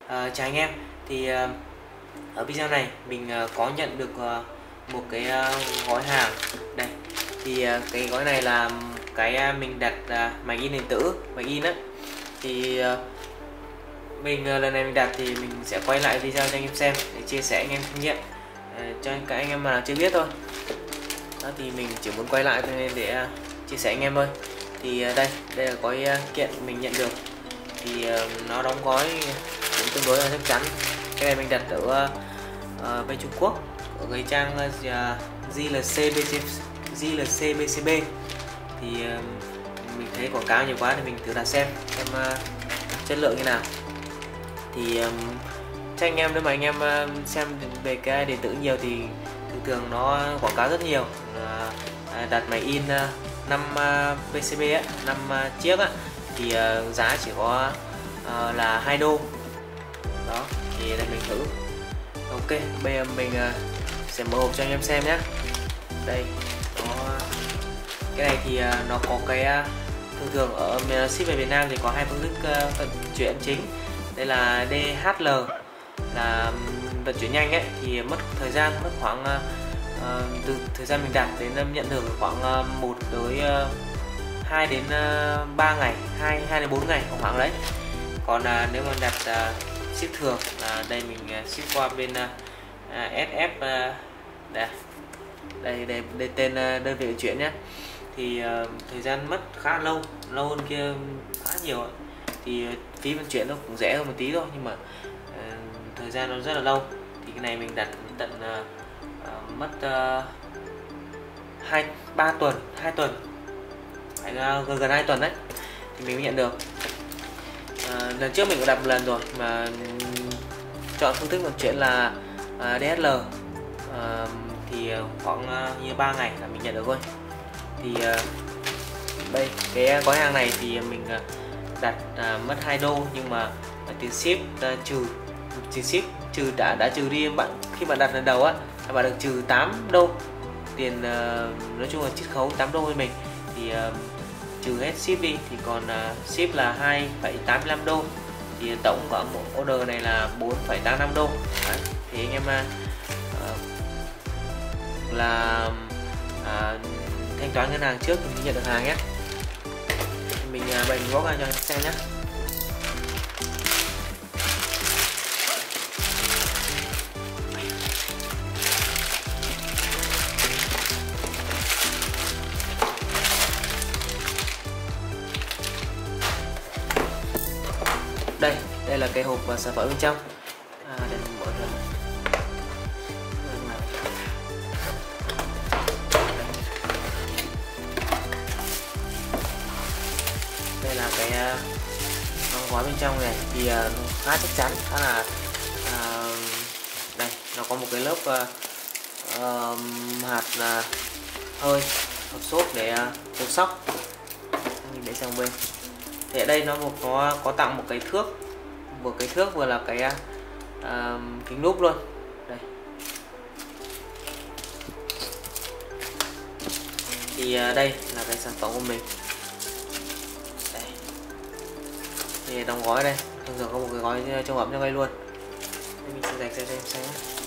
Chào anh em, thì ở video này mình có nhận được một cái gói hàng đây. Thì cái gói này là cái mình đặt máy in điện tử, máy in á. Thì mình lần này mình đặt thì mình sẽ quay lại video cho anh em xem để chia sẻ anh em kinh nghiệm cho các anh em mà chưa biết thôi. Đó, thì mình chỉ muốn quay lại nên để chia sẻ anh em thôi. Thì đây là gói kiện mình nhận được. Thì nó đóng gói cũng tương đối là chắc chắn. Cái này mình đặt ở bên Trung Quốc, ở cái trang JLC BCB. Thì mình thấy quảng cáo nhiều quá thì mình thử đặt xem chất lượng như nào. Thì cho anh em, nếu mà anh em xem về cái điện tử nhiều thì thường nó quảng cáo rất nhiều. Đặt máy in 5 PCB á, 5 chiếc á, thì giá chỉ có là 2 đô. Đó, thì để mình thử. Ok, bây giờ mình sẽ mở hộp cho anh em xem nhé. Đây, cái này thì nó có cái thường ở ship về Việt Nam thì có hai phương thức vận chuyển chính. Đây là DHL, là vận chuyển nhanh ấy, thì mất thời gian, mất khoảng từ thời gian mình đặt đến nhận được khoảng 1 tới 2 đến 3 ngày, 2 đến 4 ngày khoảng đấy. Còn nếu mà đặt ship thường là đây, mình ship qua bên SF, đây tên đơn vị vận chuyển nhé. Thì thời gian mất khá lâu hơn kia khá nhiều. Thì phí vận chuyển nó cũng rẻ hơn một tí thôi, nhưng mà thời gian nó rất là lâu. Thì cái này mình đặt tận mất 2 tuần phải gần 2 tuần đấy thì mình mới nhận được. Lần trước mình cũng đặt một lần rồi mà chọn phương thức vận chuyển là DHL, thì khoảng như 3 ngày là mình nhận được thôi. Thì đây, cái gói hàng này thì mình đặt mất 2 đô, nhưng mà tiền ship trừ đã trừ đi bạn khi bạn đặt lần đầu á, bạn được trừ 8 đô tiền, nói chung là chiết khấu 8 đô với mình. Thì trừ hết ship đi thì còn ship là 2,85 đô. Thì tổng của một order này là 4,85 đô. Đấy, thì anh em thanh toán ngân hàng trước thì mình nhận được hàng nhé. Mình bày mình bóc ra cho anh xem nhé. Đây là cái hộp sản phẩm bên trong. Đây mình mở ra. Đây là cái gói bên trong này thì khá chắc chắn, khá là đây nó có một cái lớp hạt hơi hộp xốp để chống sóc. Mình để sang bên. Thì ở đây nó có tặng một cái thước, vừa là cái kính lúp luôn. Đây. Thì đây là cái sản phẩm của mình. Đây. Thì đóng gói đây, thường có một cái gói trong ấm trong đây luôn. Đây, mình sẽ rạch ra cho em xem.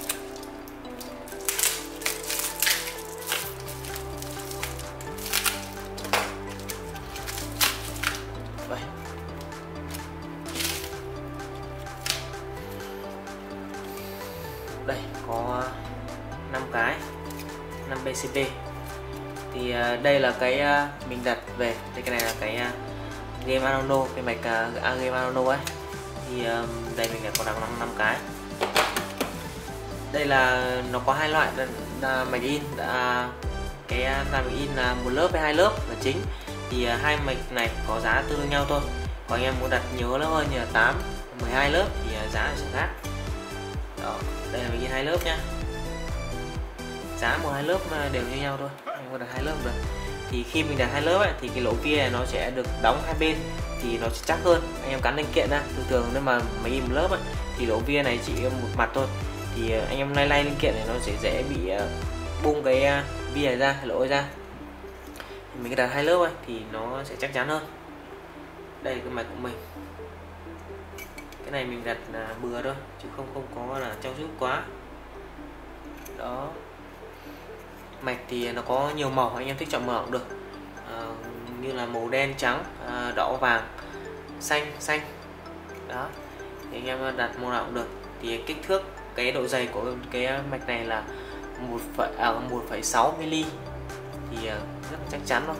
Đây có 5 PCB. Thì đây là cái mình đặt về. Đây, cái này là cái game Arduino, cái mạch game Arduino ấy. Thì đây mình có đặt 5 cái. Đây là nó có hai loại là mạch in, cái mạch in là một lớp với 2 lớp là chính. Thì hai mạch này có giá tương đương nhau thôi. Còn anh em muốn đặt nhiều lớp hơn như là 8, 12 lớp thì giá sẽ khác. Đó, đây là mình in 2 lớp nhá. Giá 1-2 lớp đều như nhau thôi, anh có đặt 2 lớp được. Thì khi mình đặt 2 lớp ấy, thì cái lỗ kia này nó sẽ được đóng hai bên thì nó sẽ chắc hơn. Anh em cắn linh kiện ra, thường nếu mà máy in một lớp ấy, thì lỗ vía này chỉ một mặt thôi. Thì anh em lay linh kiện này nó sẽ dễ bị bung cái vía này ra, lỗ ra. Thì mình đặt 2 lớp ấy, thì nó sẽ chắc chắn hơn. Đây là cái mạch của mình. Cái này mình đặt bừa thôi chứ không có là trau chuốt quá. Đó, mạch thì nó có nhiều màu, anh em thích chọn màu cũng được, như là màu đen, trắng, đỏ, vàng, xanh. Đó, thì anh em đặt màu nào cũng được. Thì kích thước, cái độ dày của cái mạch này là 1,6 mm, thì rất là chắc chắn thôi.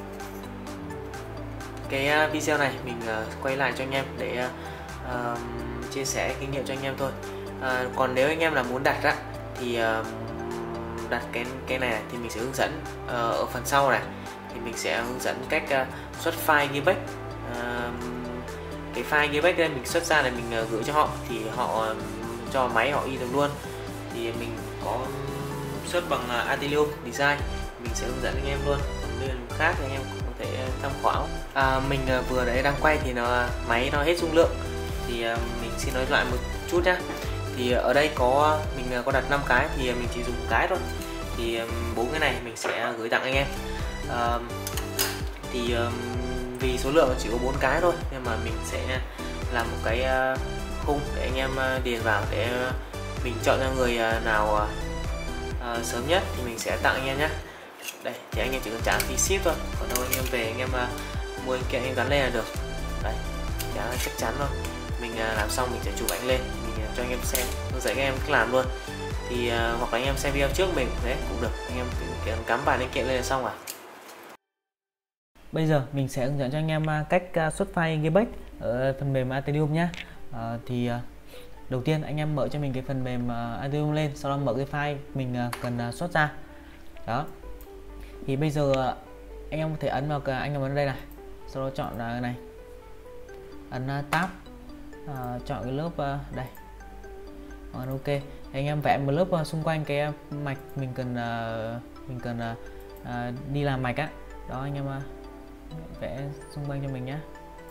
Cái video này mình quay lại cho anh em để chia sẻ kinh nghiệm cho anh em thôi. Còn nếu anh em là muốn đặt á, thì đặt cái này thì mình sẽ hướng dẫn ở phần sau này, thì mình sẽ hướng dẫn cách xuất file Gearbest. Cái file Gearbest đây mình xuất ra để mình gửi cho họ, thì họ cho máy họ in được luôn. Thì mình có xuất bằng Atelium Design, mình sẽ hướng dẫn anh em luôn. Còn bên khác thì anh em có thể tham khảo. Mình vừa đấy đang quay thì máy nó hết dung lượng, thì mình xin nói lại một chút nhé. Thì ở đây mình có đặt 5 cái, thì mình chỉ dùng một cái thôi. Thì 4 cái này mình sẽ gửi tặng anh em. Vì số lượng chỉ có 4 cái thôi, nhưng mà mình sẽ làm một cái khung để anh em điền vào, để mình chọn ra người nào sớm nhất thì mình sẽ tặng anh em nhé. Đây, thì anh em chỉ cần trả phí ship thôi, còn đâu anh em về anh em mua anh kiện anh em gắn lên là được. Đấy, chắc chắn thôi. Mình làm xong mình sẽ chụp ảnh lên, mình cho anh em xem, hướng dẫn anh em cách làm luôn. Thì hoặc là anh em xem video trước mình đấy cũng được, anh em cắm vài linh kiện lên là xong à. Bây giờ mình sẽ hướng dẫn cho anh em cách xuất file Gearbest ở phần mềm Atelium nhé. Đầu tiên anh em mở cho mình cái phần mềm Atelium lên, sau đó mở cái file mình cần xuất ra. Đó, thì bây giờ anh em có thể ấn vào anh em ấn đây này, sau đó chọn này, ấn tab, chọn cái lớp đây, ok. Anh em vẽ một lớp xung quanh cái mạch mình cần đi làm mạch á. Đó, anh em vẽ xung quanh cho mình nhé.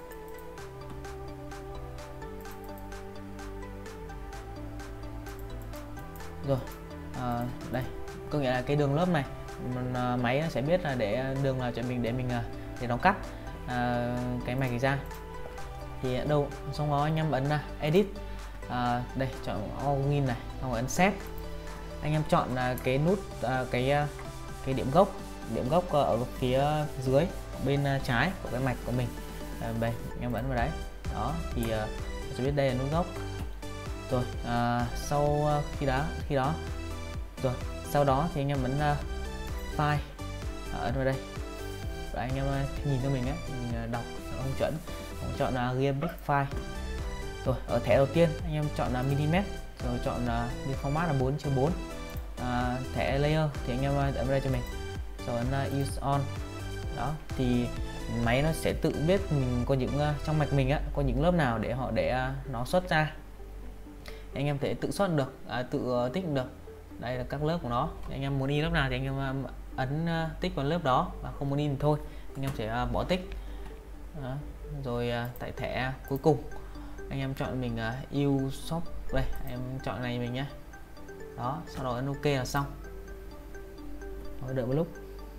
Rồi, đây có nghĩa là cái đường lớp này máy nó sẽ biết là để đường là cho mình, để nó cắt cái mạch ra. Thì đâu xong đó anh em ấn edit, đây chọn login này, xong rồi ấn set. Anh em chọn cái nút cái điểm gốc ở phía dưới bên trái của cái mạch của mình. Đây anh em ấn vào đấy. Đó, thì sẽ biết đây là nút gốc. Rồi sau khi đó rồi sau đó thì anh em ấn file, ấn vào đây và anh em nhìn cho mình mình đọc không chuẩn, chọn Gearbest file. Rồi ở thẻ đầu tiên anh em chọn mm, rồi chọn biên format là 4:4. Thẻ layer thì anh em ấn vào đây cho mình, rồi ấn use on. Đó, thì máy nó sẽ tự biết mình có những trong mạch mình có những lớp nào để nó xuất ra. Anh em thể tự xuất được, tự tích được. Đây là các lớp của nó. Anh em muốn in lớp nào thì anh em ấn tích vào lớp đó, và không muốn in thì thôi anh em sẽ bỏ tích. Đó. Rồi tại thẻ cuối cùng anh em chọn mình use shop, đây em chọn này mình nhé. Đó, sau đó ấn ok là xong. Rồi, đợi một lúc.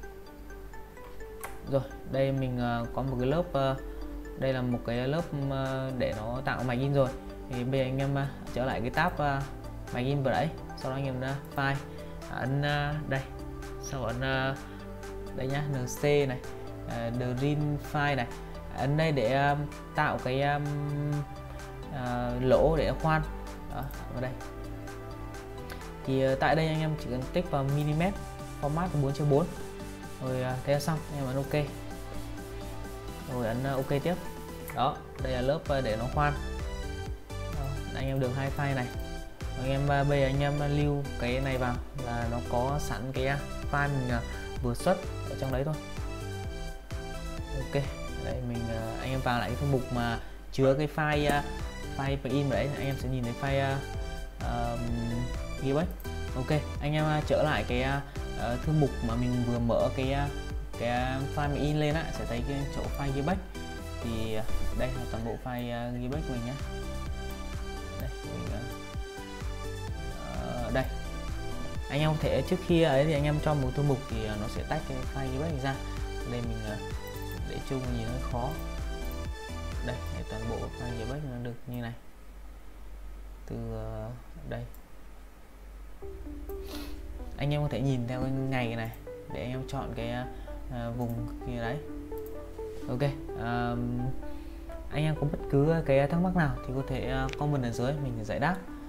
Rồi đây mình có một cái lớp, đây là một cái lớp để nó tạo mạch in rồi. Thì bây giờ anh em trở lại cái tab mạch in vừa nãy, sau đó anh em file, ấn đây, sau ấn đây nhá, nc này, dream file này, ấn đây để tạo cái lỗ để khoan. Đó, ở đây thì tại đây anh em chỉ cần tích vào mm, format 4:4, rồi thế là xong. Anh em ấn ok, rồi ấn ok tiếp. Đó, đây là lớp để nó khoan. Đó, anh em được 2 file này. Rồi anh em bây giờ anh em lưu cái này vào là nó có sẵn cái file mình vừa xuất ở trong đấy thôi. Ok, đây anh em vào lại cái thư mục mà chứa cái file plugin đấy, anh em sẽ nhìn thấy file Gearbest. Ok, anh em trở lại cái thư mục mà mình vừa mở cái file mình in lên sẽ thấy cái chỗ file Gearbest. Thì đây là toàn bộ file Gearbest của mình nhé. Đây, đây anh em có thể trước khi ấy thì anh em cho một thư mục thì nó sẽ tách cái file Gearbest ra. Đây mình để chung nhìn nó khó. Đây, để toàn bộ file Gearbest nó được như này. từ đây. Anh em có thể nhìn theo cái ngày này để anh em chọn cái vùng như đấy. Ok, anh em có bất cứ cái thắc mắc nào thì có thể comment ở dưới mình giải đáp.